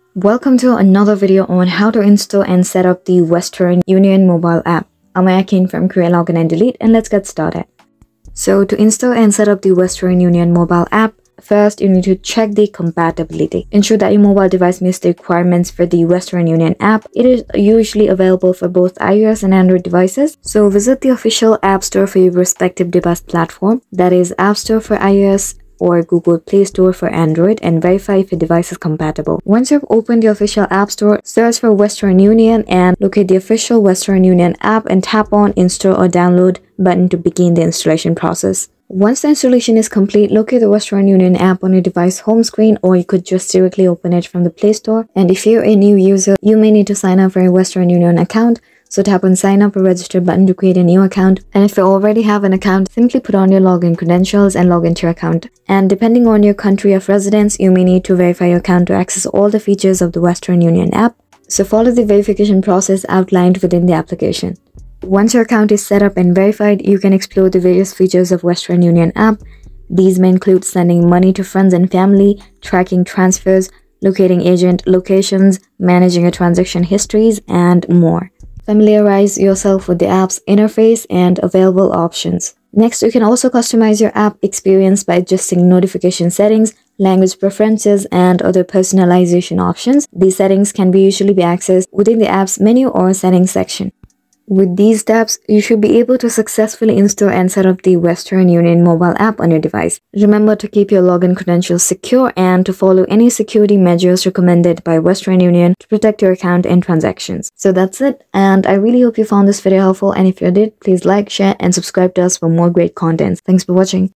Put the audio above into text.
Welcome to another video on how to install and set up the Western Union mobile app. I'm Akin from Create, Login and Delete, and let's get started. So to install and set up the Western Union mobile app, first you need to check the compatibility. Ensure that your mobile device meets the requirements for the Western Union app. It is usually available for both iOS and Android devices. So visit the official App Store for your respective device platform. That is App Store for iOS or Google Play Store for Android, and verify if your device is compatible. Once you've opened the official App Store, search for Western Union and locate the official Western Union app and tap on Install or Download button to begin the installation process. Once the installation is complete, locate the Western Union app on your device home screen, or you could just directly open it from the Play Store. And if you're a new user, you may need to sign up for a Western Union account. So tap on sign up or register button to create a new account. And if you already have an account, simply put on your login credentials and log into your account. And depending on your country of residence, you may need to verify your account to access all the features of the Western Union app. So follow the verification process outlined within the application. Once your account is set up and verified, you can explore the various features of Western Union app. These may include sending money to friends and family, tracking transfers, locating agent locations, managing your transaction histories, and more. Familiarize yourself with the app's interface and available options. Next, you can also customize your app experience by adjusting notification settings, language preferences, and other personalization options. These settings can usually be accessed within the app's menu or settings section. With these steps, you should be able to successfully install and set up the Western Union mobile app on your device. Remember to keep your login credentials secure and to follow any security measures recommended by Western Union to protect your account and transactions. So that's it, and I really hope you found this video helpful, and if you did, please like, share, and subscribe to us for more great content. Thanks for watching.